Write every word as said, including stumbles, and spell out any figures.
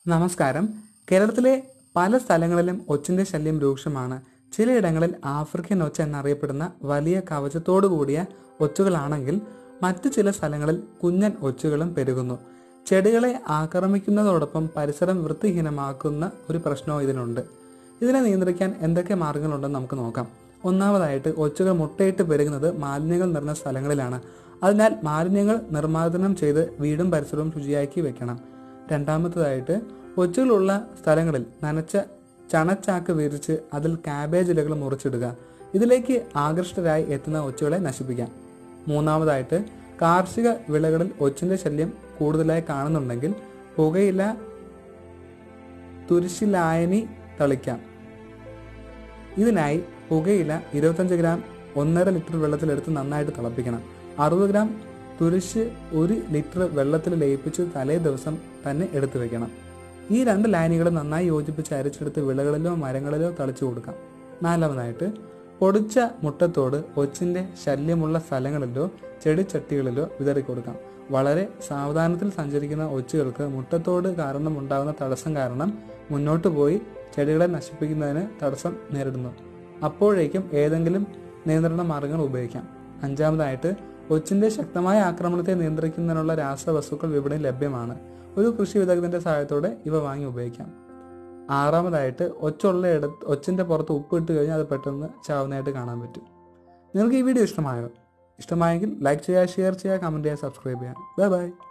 നമസ്കാരം. കേരളത്തിലെ പല സ്ഥലങ്ങളിലും ഒച്ചിൻ്റെ ശല്യം രൂക്ഷമാണ്. ചിലയിടങ്ങളിൽ ആഫ്രിക്കൻ ഒച്ച എന്നറിയപ്പെടുന്ന വലിയ കവചത്തോടു കൂടിയ ഒച്ചുകളാണെങ്കിൽ മറ്റു ചില സ്ഥലങ്ങളിൽ കുഞ്ഞൻ ഒച്ചുകളും പെരുകുന്നു. ചെടികളെ ആക്രമിക്കുന്നതോടൊപ്പം പരിസരം വൃത്തിഹീനമാക്കുന്ന ഒരു പ്രശ്നവും ഇതിനുണ്ട്. ഇതിനെ നിയന്ത്രിക്കാൻ എന്തൊക്കെ മാർഗങ്ങളുണ്ടെന്ന് നമുക്ക് നോക്കാം. ഒന്നാമതായിട്ട്, ഒച്ചുകൾ മുട്ടയിട്ട് പെരുകുന്നത് മാലിന്യങ്ങൾ നിറഞ്ഞ സ്ഥലങ്ങളിലാണ്. അതിനാൽ മാലിന്യങ്ങൾ നിർമ്മാർജ്ജനം ചെയ്ത് വീടും പരിസരവും ശുചിയാക്കി വെക്കണം. രണ്ടാമത്തേതായിട്ട്, ഒച്ചുകളുള്ള സ്ഥലങ്ങളിൽ നനച്ച ചണച്ചാക്ക് വിരിച്ച് അതിൽ കാബേജ് ഇലകൾ മുറിച്ചിടുക. ഇതിലേക്ക് ആകൃഷ്ടരായി എത്തുന്ന ഒച്ചുകളെ നശിപ്പിക്കാം. മൂന്നാമതായിട്ട്, കാർഷിക വിളകളിൽ ഒച്ചിൻ്റെ ശല്യം കൂടുതലായി കാണുന്നുണ്ടെങ്കിൽ പുകയില തുരിശിലായനി തളിക്കാം. ഇതിനായി പുകയില ഇരുപത്തഞ്ച് ഗ്രാം ഒന്നര ലിറ്റർ വെള്ളത്തിലെടുത്ത് നന്നായിട്ട് തിളപ്പിക്കണം. അറുപത് ഗ്രാം തുരിശ് ഒരു ലിറ്റർ വെള്ളത്തിൽ ലയിപ്പിച്ച് തലേ ദിവസം തന്നെ എടുത്തു വെക്കണം. ഈ രണ്ട് ലായനികളും നന്നായി യോജിപ്പിച്ച് അരിച്ചെടുത്ത് വിളകളിലോ മരങ്ങളിലോ തളിച്ചു കൊടുക്കാം. നാലാമതായിട്ട്, പൊടിച്ച മുട്ടത്തോട് ഒച്ചിൻ്റെ ശല്യമുള്ള സ്ഥലങ്ങളിലോ ചെടിച്ചട്ടികളിലോ വിതറിക്കൊടുക്കാം. വളരെ സാവധാനത്തിൽ സഞ്ചരിക്കുന്ന ഒച്ചുകൾക്ക് മുട്ടത്തോട് കാരണം ഉണ്ടാകുന്ന തടസ്സം കാരണം മുന്നോട്ട് പോയി ചെടികളെ നശിപ്പിക്കുന്നതിന് തടസ്സം നേരിടുന്നു. അപ്പോഴേക്കും ഏതെങ്കിലും നിയന്ത്രണ മാർഗങ്ങൾ ഉപയോഗിക്കാം. അഞ്ചാമതായിട്ട്, ഒച്ചിൻ്റെ ശക്തമായ ആക്രമണത്തെ നിയന്ത്രിക്കുന്നതിനുള്ള രാസവസ്തുക്കൾ വിപണിയിൽ ലഭ്യമാണ്. ഒരു കൃഷി വിദഗ്ധന്റെ സഹായത്തോടെ ഇവ വാങ്ങി ഉപയോഗിക്കാം. ആറാമതായിട്ട്, ഒച്ചുള്ള ഇടത്ത് ഒച്ചിൻ്റെ പുറത്ത് ഉപ്പ് ഇട്ട് കഴിഞ്ഞാൽ അത് പെട്ടെന്ന് ചാവുന്നതായിട്ട് കാണാൻ പറ്റും. നിങ്ങൾക്ക് ഈ വീഡിയോ ഇഷ്ടമായോ? ഇഷ്ടമായെങ്കിൽ ലൈക്ക് ചെയ്യുക, ഷെയർ ചെയ്യുക, കമൻറ്റ് ചെയ്യുക, സബ്സ്ക്രൈബ് ചെയ്യുക. Bye by.